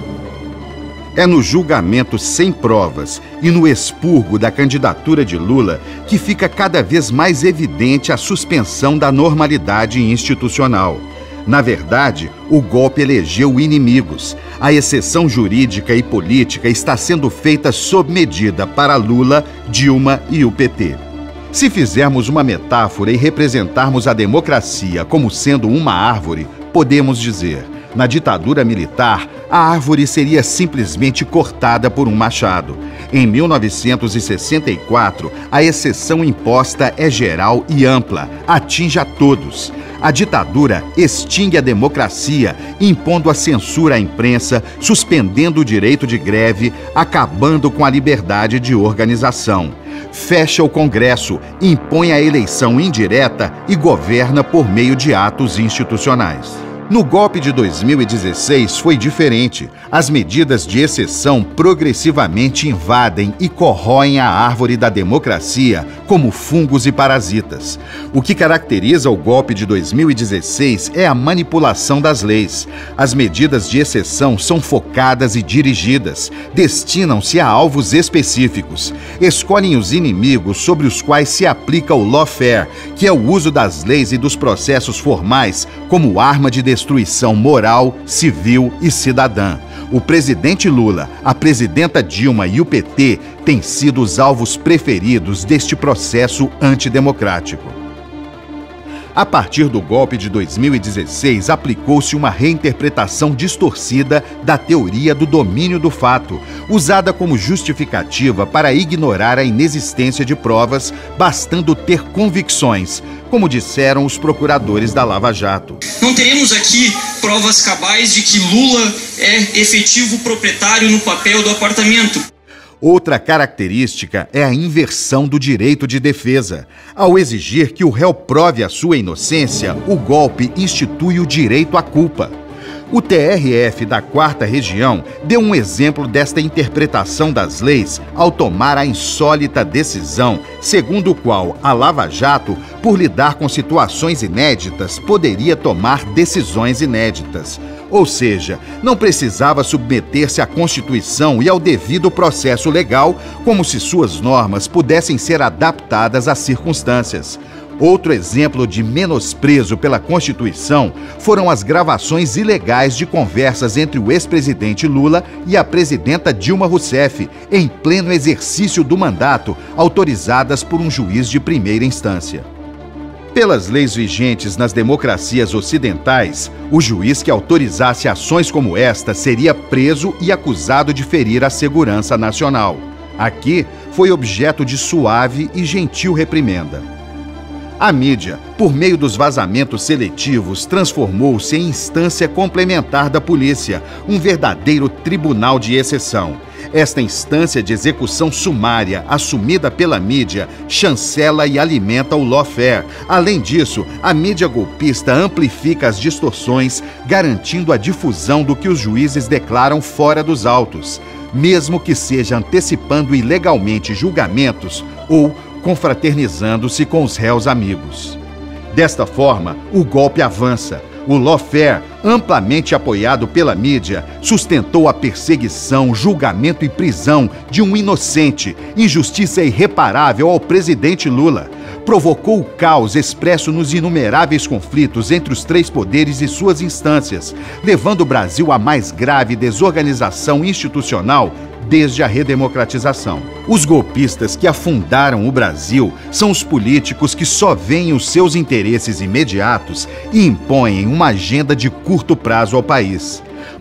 É no julgamento sem provas e no expurgo da candidatura de Lula que fica cada vez mais evidente a suspensão da normalidade institucional. Na verdade, o golpe elegeu inimigos. A exceção jurídica e política está sendo feita sob medida para Lula, Dilma e o P T. Se fizermos uma metáfora e representarmos a democracia como sendo uma árvore, podemos dizer: na ditadura militar, a árvore seria simplesmente cortada por um machado. Em mil novecentos e sessenta e quatro, a exceção imposta é geral e ampla, atinge a todos. A ditadura extingue a democracia, impondo a censura à imprensa, suspendendo o direito de greve, acabando com a liberdade de organização. Fecha o Congresso, impõe a eleição indireta e governa por meio de atos institucionais. No golpe de dois mil e dezesseis foi diferente. As medidas de exceção progressivamente invadem e corroem a árvore da democracia como fungos e parasitas. O que caracteriza o golpe de dois mil e dezesseis é a manipulação das leis. As medidas de exceção são focadas e dirigidas, destinam-se a alvos específicos, escolhem os inimigos sobre os quais se aplica o lawfare, que é o uso das leis e dos processos formais como arma de destruição moral, civil e cidadã. O presidente Lula, a presidenta Dilma e o P T têm sido os alvos preferidos deste processo antidemocrático. A partir do golpe de dois mil e dezesseis, aplicou-se uma reinterpretação distorcida da teoria do domínio do fato, usada como justificativa para ignorar a inexistência de provas, bastando ter convicções, como disseram os procuradores da Lava Jato. Não teremos aqui provas cabais de que Lula é efetivo proprietário no papel do apartamento. Outra característica é a inversão do direito de defesa. Ao exigir que o réu prove a sua inocência, o golpe institui o direito à culpa. O T R F da Quarta Região deu um exemplo desta interpretação das leis ao tomar a insólita decisão, segundo o qual a Lava Jato, por lidar com situações inéditas, poderia tomar decisões inéditas. Ou seja, não precisava submeter-se à Constituição e ao devido processo legal, como se suas normas pudessem ser adaptadas às circunstâncias. Outro exemplo de menosprezo pela Constituição foram as gravações ilegais de conversas entre o ex-presidente Lula e a presidenta Dilma Rousseff, em pleno exercício do mandato, autorizadas por um juiz de primeira instância. Pelas leis vigentes nas democracias ocidentais, o juiz que autorizasse ações como esta seria preso e acusado de ferir a segurança nacional. Aqui, foi objeto de suave e gentil reprimenda. A mídia, por meio dos vazamentos seletivos, transformou-se em instância complementar da polícia, um verdadeiro tribunal de exceção. Esta instância de execução sumária, assumida pela mídia, chancela e alimenta o lawfare. Além disso, a mídia golpista amplifica as distorções, garantindo a difusão do que os juízes declaram fora dos autos, mesmo que seja antecipando ilegalmente julgamentos ou confraternizando-se com os réus amigos. Desta forma, o golpe avança. O lawfare, amplamente apoiado pela mídia, sustentou a perseguição, julgamento e prisão de um inocente, injustiça irreparável ao presidente Lula. Provocou o caos expresso nos inumeráveis conflitos entre os três poderes e suas instâncias, levando o Brasil à mais grave desorganização institucional desde a redemocratização. Os golpistas que afundaram o Brasil são os políticos que só veem os seus interesses imediatos e impõem uma agenda de curto prazo ao país.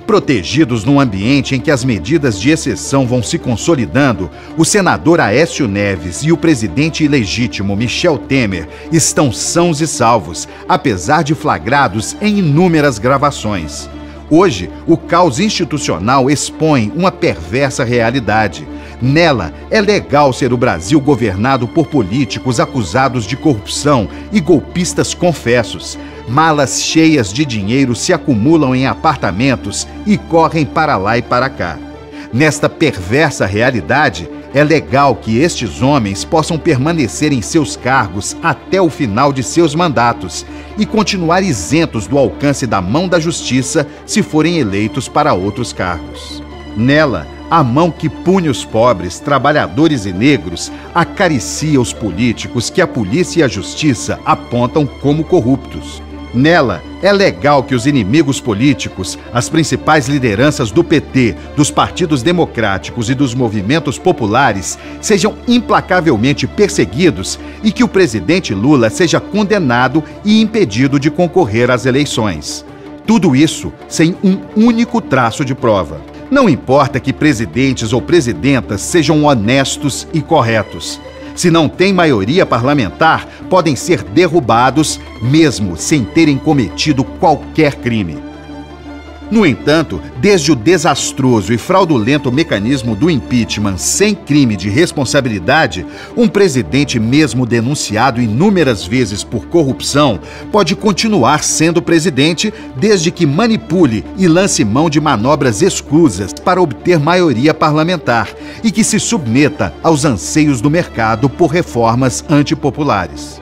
Protegidos num ambiente em que as medidas de exceção vão se consolidando, o senador Aécio Neves e o presidente ilegítimo Michel Temer estão sãos e salvos, apesar de flagrados em inúmeras gravações. Hoje, o caos institucional expõe uma perversa realidade. Nela, é legal ser o Brasil governado por políticos acusados de corrupção e golpistas confessos. Malas cheias de dinheiro se acumulam em apartamentos e correm para lá e para cá. Nesta perversa realidade, é legal que estes homens possam permanecer em seus cargos até o final de seus mandatos e continuar isentos do alcance da mão da justiça se forem eleitos para outros cargos. Nela, a mão que pune os pobres, trabalhadores e negros acaricia os políticos que a polícia e a justiça apontam como corruptos. Nela, é legal que os inimigos políticos, as principais lideranças do P T, dos partidos democráticos e dos movimentos populares sejam implacavelmente perseguidos e que o presidente Lula seja condenado e impedido de concorrer às eleições. Tudo isso sem um único traço de prova. Não importa que presidentes ou presidentas sejam honestos e corretos. Se não tem maioria parlamentar, podem ser derrubados, mesmo sem terem cometido qualquer crime. No entanto, desde o desastroso e fraudulento mecanismo do impeachment sem crime de responsabilidade, um presidente mesmo denunciado inúmeras vezes por corrupção pode continuar sendo presidente desde que manipule e lance mão de manobras escusas para obter maioria parlamentar e que se submeta aos anseios do mercado por reformas antipopulares.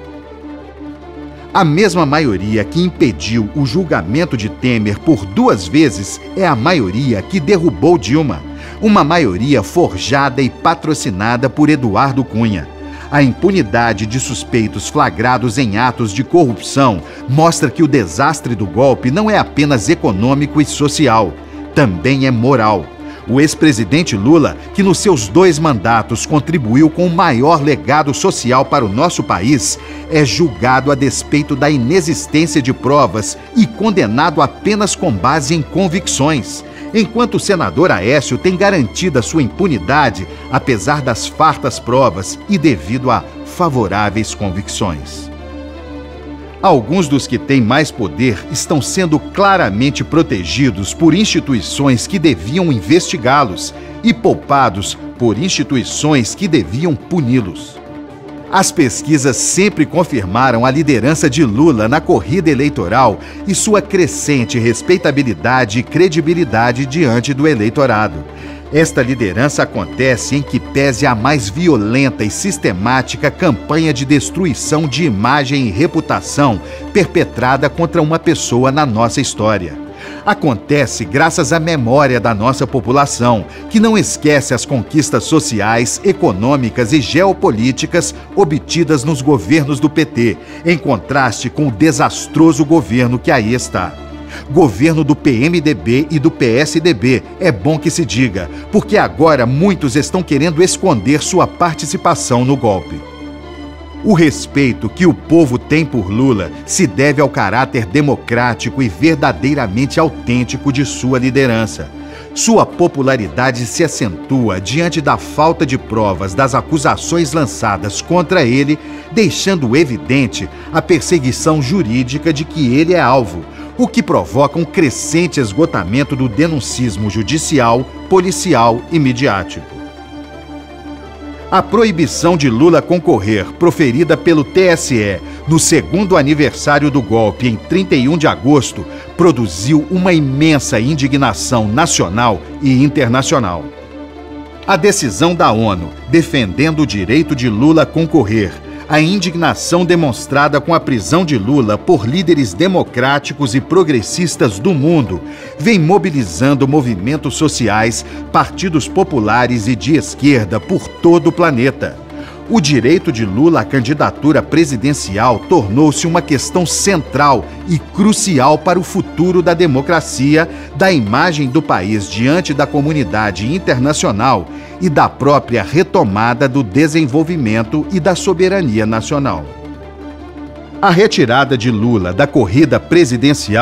A mesma maioria que impediu o julgamento de Temer por duas vezes é a maioria que derrubou Dilma, uma maioria forjada e patrocinada por Eduardo Cunha. A impunidade de suspeitos flagrados em atos de corrupção mostra que o desastre do golpe não é apenas econômico e social, também é moral. O ex-presidente Lula, que nos seus dois mandatos contribuiu com o maior legado social para o nosso país, é julgado a despeito da inexistência de provas e condenado apenas com base em convicções, enquanto o senador Aécio tem garantida sua impunidade, apesar das fartas provas e devido a favoráveis convicções. Alguns dos que têm mais poder estão sendo claramente protegidos por instituições que deviam investigá-los e poupados por instituições que deviam puni-los. As pesquisas sempre confirmaram a liderança de Lula na corrida eleitoral e sua crescente respeitabilidade e credibilidade diante do eleitorado. Esta liderança acontece em que pese a mais violenta e sistemática campanha de destruição de imagem e reputação perpetrada contra uma pessoa na nossa história. Acontece graças à memória da nossa população, que não esquece as conquistas sociais, econômicas e geopolíticas obtidas nos governos do P T, em contraste com o desastroso governo que aí está. Governo do P M D B e do P S D B, é bom que se diga, porque agora muitos estão querendo esconder sua participação no golpe. O respeito que o povo tem por Lula se deve ao caráter democrático e verdadeiramente autêntico de sua liderança. Sua popularidade se acentua diante da falta de provas das acusações lançadas contra ele, deixando evidente a perseguição jurídica de que ele é alvo, o que provoca um crescente esgotamento do denuncismo judicial, policial e midiático. A proibição de Lula concorrer, proferida pelo T S E no segundo aniversário do golpe em trinta e um de agosto, produziu uma imensa indignação nacional e internacional. A decisão da ONU, defendendo o direito de Lula concorrer, a indignação demonstrada com a prisão de Lula por líderes democráticos e progressistas do mundo vem mobilizando movimentos sociais, partidos populares e de esquerda por todo o planeta. O direito de Lula à candidatura presidencial tornou-se uma questão central e crucial para o futuro da democracia, da imagem do país diante da comunidade internacional e da própria retomada do desenvolvimento e da soberania nacional. A retirada de Lula da corrida presidencial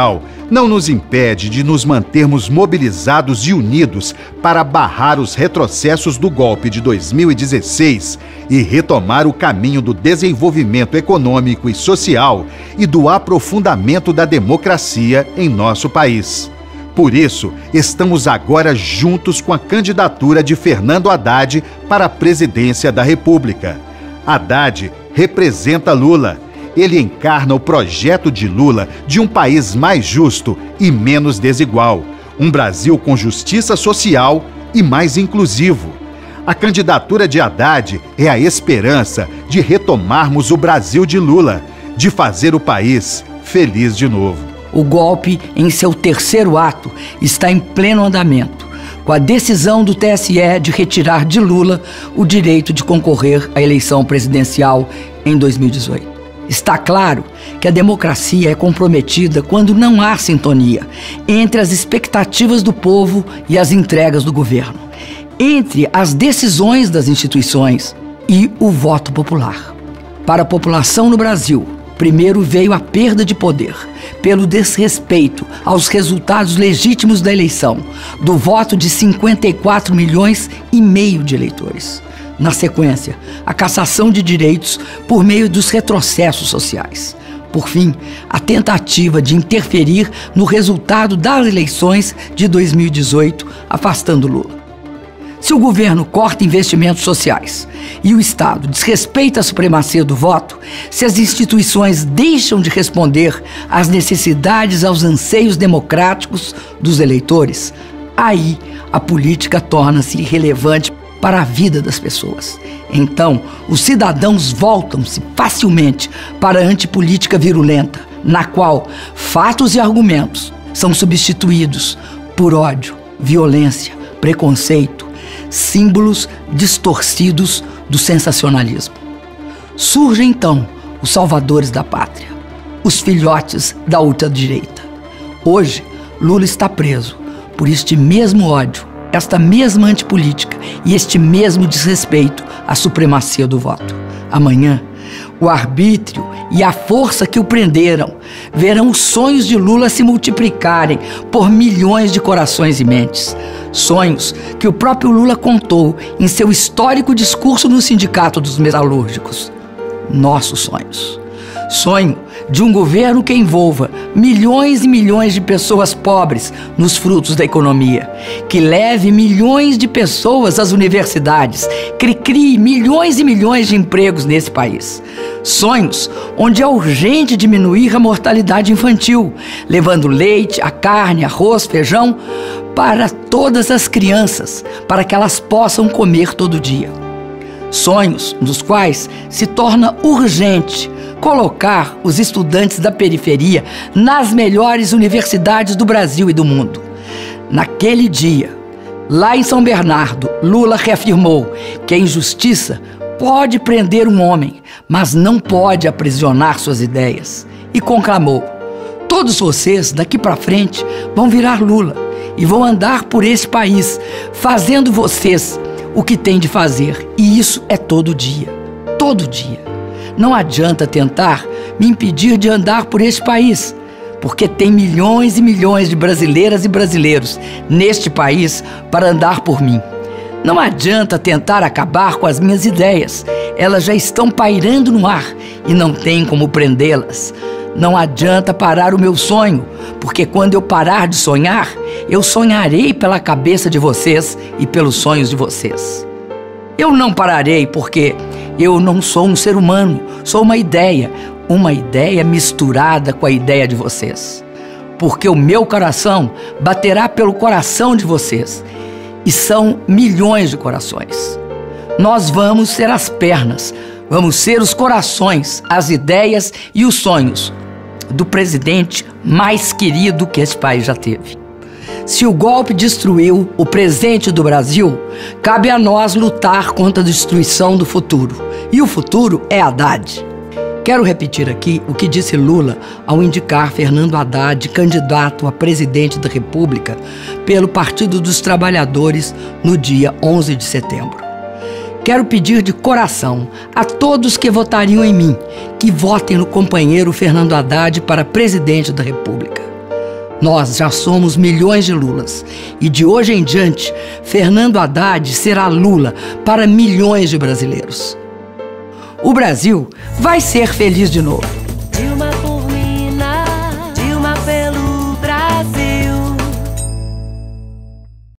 não nos impede de nos mantermos mobilizados e unidos para barrar os retrocessos do golpe de dois mil e dezesseis e retomar o caminho do desenvolvimento econômico e social e do aprofundamento da democracia em nosso país. Por isso, estamos agora juntos com a candidatura de Fernando Haddad para a presidência da República. Haddad representa Lula. Ele encarna o projeto de Lula de um país mais justo e menos desigual, um Brasil com justiça social e mais inclusivo. A candidatura de Haddad é a esperança de retomarmos o Brasil de Lula, de fazer o país feliz de novo. O golpe, em seu terceiro ato, está em pleno andamento, com a decisão do T S E de retirar de Lula o direito de concorrer à eleição presidencial em dois mil e dezoito. Está claro que a democracia é comprometida quando não há sintonia entre as expectativas do povo e as entregas do governo, entre as decisões das instituições e o voto popular. Para a população no Brasil, primeiro veio a perda de poder, pelo desrespeito aos resultados legítimos da eleição, do voto de cinquenta e quatro milhões e meio de eleitores. Na sequência, a cassação de direitos por meio dos retrocessos sociais. Por fim, a tentativa de interferir no resultado das eleições de dois mil e dezoito, afastando Lula. Se o governo corta investimentos sociais e o Estado desrespeita a supremacia do voto, se as instituições deixam de responder às necessidades, aos anseios democráticos dos eleitores, aí a política torna-se irrelevante para a vida das pessoas. Então, os cidadãos voltam-se facilmente para a antipolítica virulenta, na qual fatos e argumentos são substituídos por ódio, violência, preconceito, símbolos distorcidos do sensacionalismo. Surgem então os salvadores da pátria, os filhotes da ultradireita. Hoje, Lula está preso por este mesmo ódio, esta mesma antipolítica e este mesmo desrespeito à supremacia do voto. Amanhã, o arbítrio e a força que o prenderam verão os sonhos de Lula se multiplicarem por milhões de corações e mentes. Sonhos que o próprio Lula contou em seu histórico discurso no Sindicato dos Metalúrgicos. Nossos sonhos. Sonho de um governo que envolva milhões e milhões de pessoas pobres nos frutos da economia, que leve milhões de pessoas às universidades, que crie milhões e milhões de empregos nesse país. Sonhos onde é urgente diminuir a mortalidade infantil, levando leite, a carne, arroz, feijão para todas as crianças, para que elas possam comer todo dia. Sonhos nos quais se torna urgente colocar os estudantes da periferia nas melhores universidades do Brasil e do mundo. Naquele dia, lá em São Bernardo, Lula reafirmou que a injustiça pode prender um homem, mas não pode aprisionar suas ideias. E conclamou: todos vocês, daqui para frente, vão virar Lula e vão andar por esse país, fazendo vocês o que têm de fazer. E isso é todo dia, todo dia. Não adianta tentar me impedir de andar por este país, porque tem milhões e milhões de brasileiras e brasileiros neste país para andar por mim. Não adianta tentar acabar com as minhas ideias, elas já estão pairando no ar e não tem como prendê-las. Não adianta parar o meu sonho, porque quando eu parar de sonhar, eu sonharei pela cabeça de vocês e pelos sonhos de vocês. Eu não pararei porque eu não sou um ser humano, sou uma ideia, uma ideia misturada com a ideia de vocês. Porque o meu coração baterá pelo coração de vocês, e são milhões de corações. Nós vamos ser as pernas, vamos ser os corações, as ideias e os sonhos do presidente mais querido que esse país já teve. Se o golpe destruiu o presente do Brasil, cabe a nós lutar contra a destruição do futuro. E o futuro é Haddad. Quero repetir aqui o que disse Lula ao indicar Fernando Haddad candidato a presidente da República pelo Partido dos Trabalhadores no dia onze de setembro. Quero pedir de coração a todos que votariam em mim que votem no companheiro Fernando Haddad para presidente da República. Nós já somos milhões de Lulas. E de hoje em diante, Fernando Haddad será Lula para milhões de brasileiros. O Brasil vai ser feliz de novo.